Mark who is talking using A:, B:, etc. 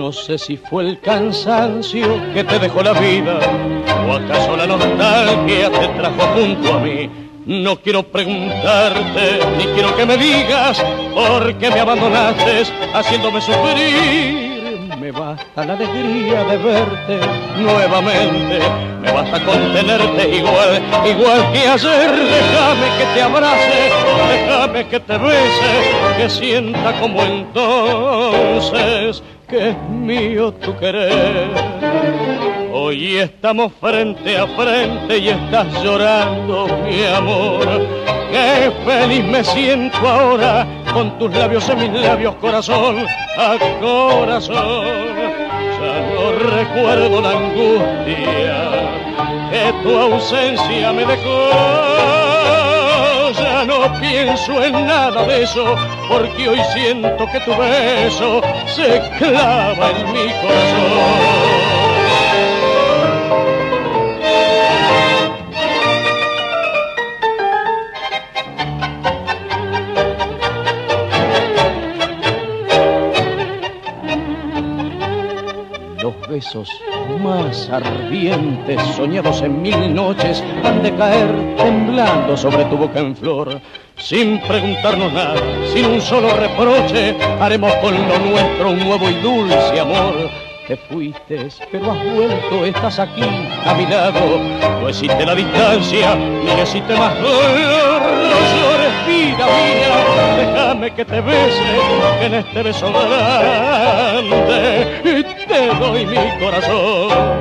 A: No sé si fue el cansancio que te dejó la vida o acaso la nostalgia te trajo junto a mí. No quiero preguntarte ni quiero que me digas por qué me abandonaste haciéndome sufrir. Me basta la alegría de verte nuevamente, me basta con tenerte igual que ayer. Déjame que te abrace, déjame que te bese, que sienta como entonces que es mío tu querer. Hoy estamos frente a frente y estás llorando, mi amor. Qué feliz me siento ahora con tus labios en mis labios, corazón a corazón. Ya no recuerdo la angustia que tu ausencia me dejó. Ya no pienso en nada de eso, porque hoy siento que tu beso se clava en mi corazón. Los besos más ardientes, soñados en mil noches, han de caer temblando sobre tu boca en flor. Sin preguntarnos nada, sin un solo reproche, haremos con lo nuestro un nuevo y dulce amor. Te fuiste, pero has vuelto, estás aquí a mi lado. No existe la distancia, ni existe más dolor. No llores, vida mía, déjame que te bese, que en este beso grande te doy mi corazón.